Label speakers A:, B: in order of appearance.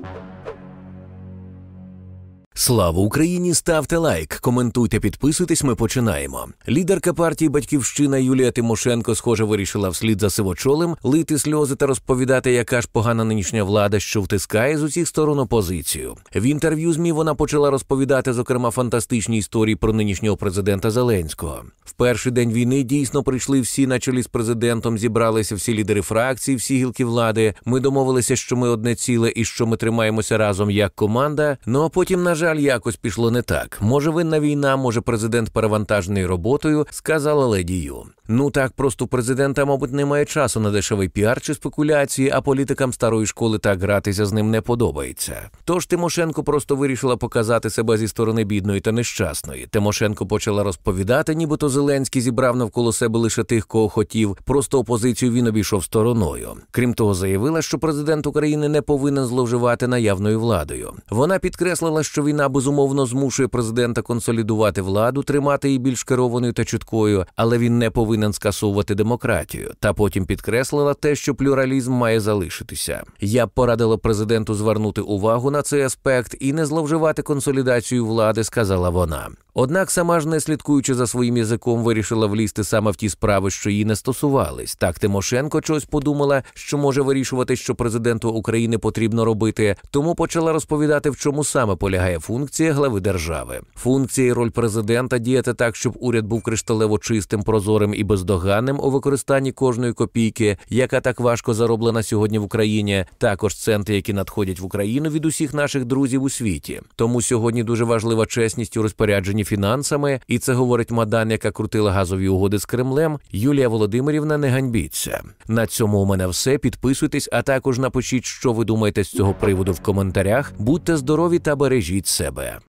A: Слава Україні! Ставте лайк, коментуйте, підписуйтесь, ми починаємо. Лідерка партії «Батьківщина» Юлія Тимошенко, схоже, вирішила вслід за Сивочолим лити сльози та розповідати, яка ж погана нинішня влада, що втискає з усіх сторон опозицію. В інтерв'ю ЗМІ вона почала розповідати, зокрема, фантастичні історії про нинішнього президента Зеленського. В перший день війни дійсно прийшли всі на чолі з президентом, зібралися всі лідери фракцій, всі гілки влади. Ми домовилися, що ми одне ціле і що ми тримаємося разом як команда, а потім, на жаль, якось пішло не так. Може винна війна, може президент перевантажений роботою, сказала леді Ю. Так просто президента, мабуть, немає часу на дешевий піар чи спекуляції, а політикам старої школи так гратися з ним не подобається. Тож Тимошенко просто вирішила показати себе зі сторони бідної та нещасної. Тимошенко почала розповідати, нібито Зеленський зібрав навколо себе лише тих, кого хотів, просто опозицію він обійшов стороною. Крім того, заявила, що президент України не повинен зловживати наявною владою. Вона підкреслила, що війна безумовно змушує президента консолідувати владу, тримати її більш керованою та чуткою, але він не повинен скасовувати демократію. Та потім підкреслила те, що плюралізм має залишитися. Я б порадила президенту звернути увагу на цей аспект і не зловживати консолідацією влади, сказала вона. Однак сама ж, не слідкуючи за своїм язиком, вирішила влізти саме в ті справи, що її не стосувались. Так Тимошенко чогось подумала, що може вирішувати, що президенту України потрібно робити, тому почала розповідати, в чому саме полягає функція глави держави. Функція і роль президента – діяти так, щоб уряд був кришталево чистим, прозорим і бездоганним у використанні кожної копійки, яка так важко зароблена сьогодні в Україні, також центи, які надходять в Україну від усіх наших друзів у світі. Тому сьогодні дуже важлива чесність у розпорядженні фінансами, і це говорить мадан, яка крутила газові угоди з Кремлем. Юлія Володимирівна, не ганьбіться. На цьому у мене все. Підписуйтесь, а також напишіть, що ви думаєте з цього приводу в коментарях. Будьте здорові та бережіть себе.